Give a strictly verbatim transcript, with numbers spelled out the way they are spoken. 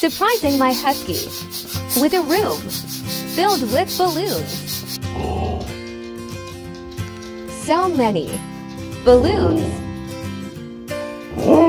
Surprising my Husky with a room filled with balloons. So many balloons.